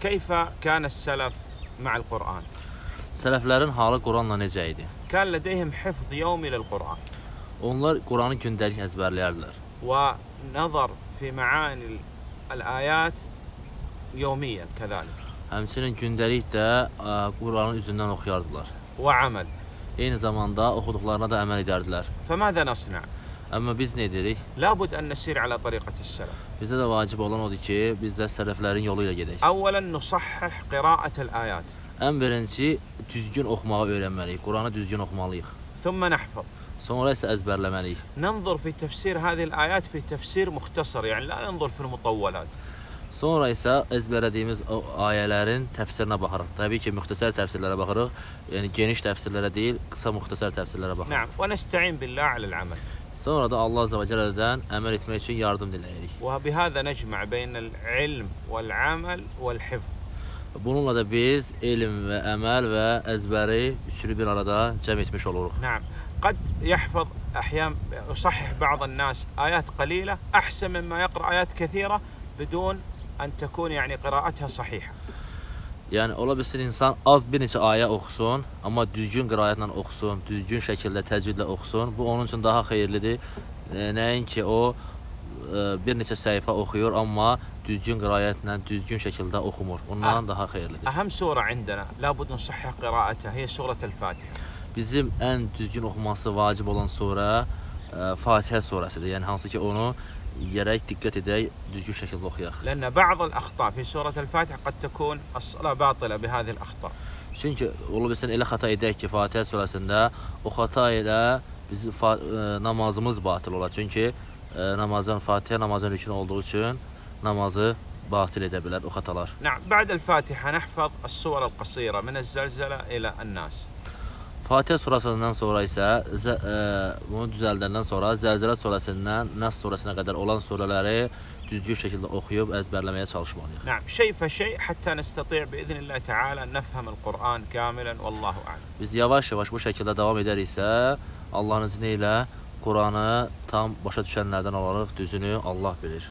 كيف كان السلف مع القرآن؟ Sələflərin halı Quranla necə idi? كان لديهم حفظ يومي للقرآن. Onlar Quranı gündəlik əzbərləyərdilər. ونظر في معاني الآيات يوميا كذلك. Həmçinin gündəlik də Quranın üzündən oxuyardılar. وعمل. Eyni zamanda oxuduqlarına da əməl edərdilər. فماذا نصنع؟ Amma biz nə edirik? لابد أن نسير على طريقة السلف. Bizə də vacib olan odur ki, biz də sələflərin yolu ilə gedək. أولا نصحح قراءة الآيات. Ən birinci düzgün oxumağı öyrənməliyik. Quranı düzgün oxumalıyıq. ثم نحفظ. Sonra isə əzbərləməliyik. ننظر في تفسير هذه الآيات في تفسير مختصر، يعني لا ننظر في المطولات. Sonra isə əzbərlədiyimiz o ayələrin təfsirinə baxırıq. Təbii ki, müxtəsər təfsirlərə baxırıq. Yəni geniş təfsirlərə deyil, qısa müxtəsər təfsirlərə baxırıq. نعم، ونستعين بالله على العمل. Sonra da Allah Azza və Cəllədən əməl etmək üçün yardım diləyirik. وبهذا نجمع بين العلم والعمل والحفظ. Bununla da biz elm və əməl və əzbəri üçünü bir arada cəm etmiş oluruq. نعم، قد يحفظ أحيانا يصحح بعض الناس آيات قليلة أحسن مما يقرأ آيات كثيرة بدون أن تكون يعني قراءتها صحيحة. Yəni ola bilsin insan az bir neçə ayə oxusun, amma düzgün qiraətlə oxusun, düzgün şəkildə təcvidlə oxusun. Bu onun üçün daha xeyirlidir. Nəinki o bir neçə səhifə oxuyur, amma düzgün qiraətlə, düzgün şəkildə oxumur. Ondan daha xeyirlidir. أهم سورة عندنا لابد نصحح قراءتها هي سورة الفاتحة. Bizim ən düzgün oxuması vacib olan surə Fatihə surəsidir. Yəni hansı ki onu gərək diqqət edək, düzgün şəkildə oxuyaq. لأن بعض الأخطاء في سورة الفاتحة قد تكون الصلاة باطلة بهذه الأخطاء. Çünki ola bilsin elə xəta edək ki, Fatihə surəsində o xəta ilə bizim namazımız batil olar. Çünki Fatihə namazın rükünü olduğu üçün namazı batil edə bilər o xətalar. نعم، بعد الفاتحة نحفظ السور القصيرة من الزلزلة إلى الناس. Fatihə surəsindən sonra isə bunu düzəldəndən sonra Zəlzələ surəsindən Nas surəsinə qədər olan surələri düzgün şəkildə oxuyub əzbərləməyə çalışmalıyıq. نعم، شيء فشيء حتى نستطيع بإذن الله تعالى نفهم القرآن كاملا والله أعلم. Biz yavaş-yavaş bu şəkildə davam edəriksə, Allahın izni ilə Quranı tam başa düşənlərdən olaraq düzünü Allah bilir.